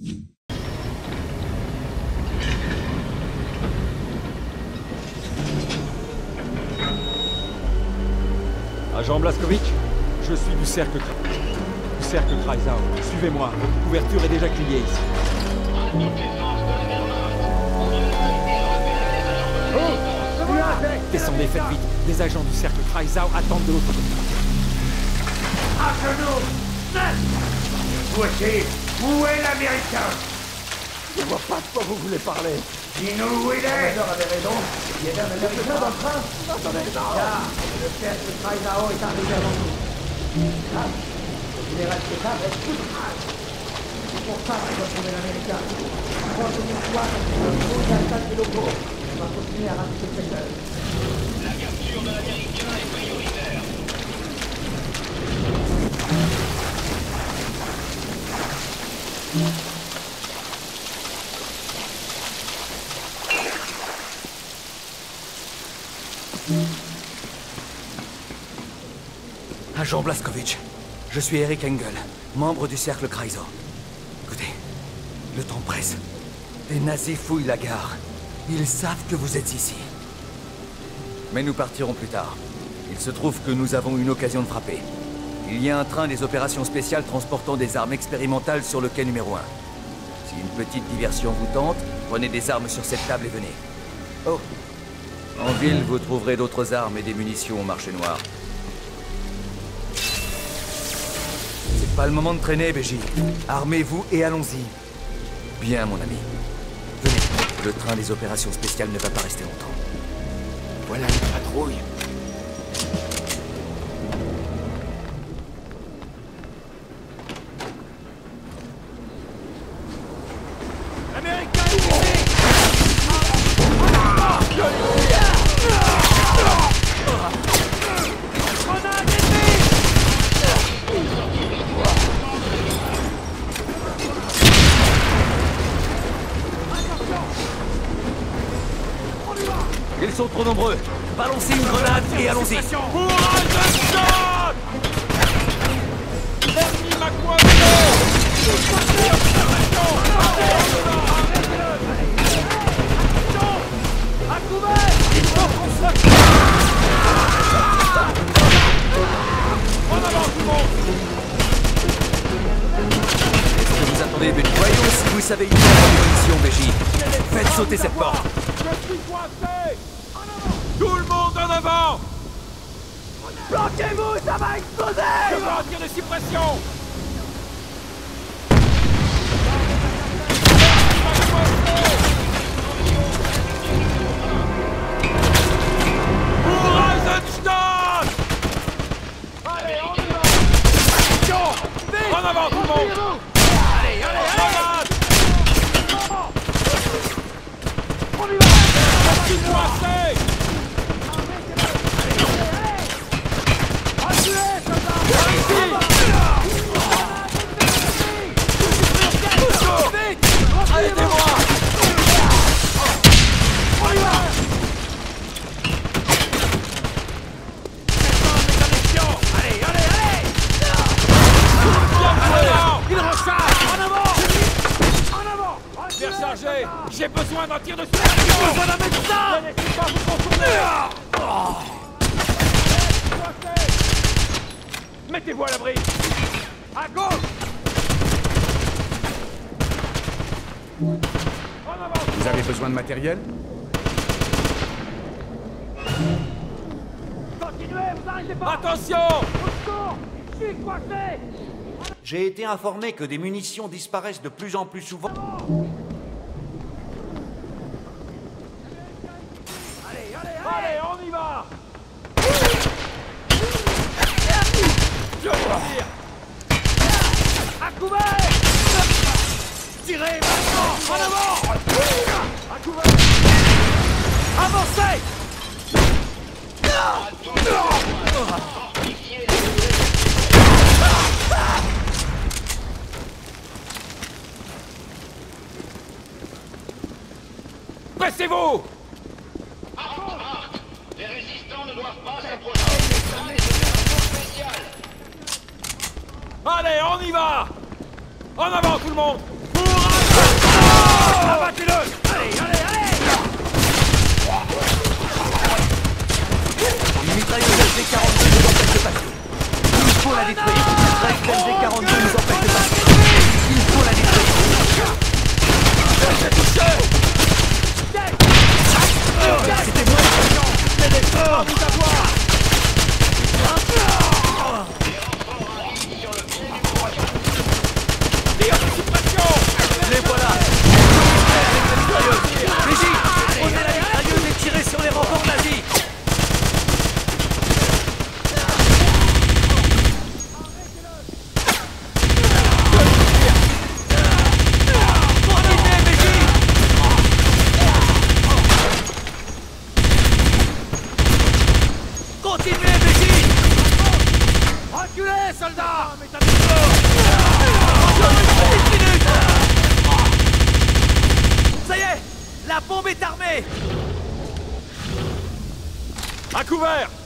Agent Blazkowicz, je suis du cercle Kreisau. Suivez-moi, votre couverture est déjà criée ici. Descendez, faites vite. Des agents du cercle Kreisau attendent de l'autre côté. À genoux! Voici, où est l'Américain? Je vois pas de quoi vous voulez parler. Dis-nous où il est! Le avait raison. Il y avait un Américain dans le train. Attendez, Car le cercle Kreisau est arrivé avant nous. Là, le général Pétard reste tout de trace. C'est pour ça qu'on doit trouver l'Américain. Quand on y soit, on nous attaque les locaux. On va continuer à ramasser le secteur. La capture de l'Américain est prioritaire. Agent Blazkowicz, je suis Eric Engel, membre du cercle Kreisau. Écoutez, le temps presse. Les nazis fouillent la gare. Ils savent que vous êtes ici. Mais nous partirons plus tard. Il se trouve que nous avons une occasion de frapper. Il y a un train des opérations spéciales transportant des armes expérimentales sur le quai numéro 1. Si une petite diversion vous tente, prenez des armes sur cette table et venez. Oh, en ville, vous trouverez d'autres armes et des munitions au marché noir. C'est pas le moment de traîner, BJ. Armez-vous et allons-y. Bien, mon ami. Venez, le train des opérations spéciales ne va pas rester longtemps. Voilà une patrouille. l'Américain est ici! Grenade ennemie! Ils sont trop nombreux. Balancez une grenade et allons-y. Courage de shot! L'ennemi m'a coiffé! À couvert! Il faut qu'on se... En avant tout le monde! Est-ce que vous attendez? Mais voyons si vous savez utiliser la munition, BJ. Faites sauter cette porte. Je suis coincé! Tout le monde en avant! Bloquez-vous, ça va exploser! Je veux un tir de suppression! Pour Eisenstadt! Allez, on y va! Action! En avant tout le monde! Allez, grenade! On y va! Je suis coincé! Aidez-moi! On y va! Allez, allez, allez! Il recharge! En avant! En avant! Bien chargé! J'ai besoin d'un tir de suppression! J'ai besoin d'un médecin! Ne laissez pas vous contourner! Mettez-vous à l'abri! À gauche! Vous avez besoin de matériel? Continuez, vous n'arrêtez pas! Attention! Au secours! Je suis coincé! J'ai été informé que des munitions disparaissent de plus en plus souvent. Allez, allez, allez! Allez, on y va! Je tire! À couvert! Tirez maintenant! En avant! À couvert! Avancez! Pressez-vous! Les résistants ne doivent pas s'approcher des opérations spéciales. Allez, on y va! En avant tout le monde! Pour Abattez-le! Allez, allez, allez! Une mitrailleuse SD-42 nous empêche de passer. Il faut la détruire. Reste SD-42 nous empêche de passer. Il faut la détruire. J'ai touché! C'était moi C'est des forts, vous avoir! Tire de suppression! Les voilà. Légie, prenez la mitrailleuse et tirez sur les renforts nazis. Continuez, Légie. Continuez, Légie. Reculez, soldats! Ça y est, la bombe est armée. À couvert!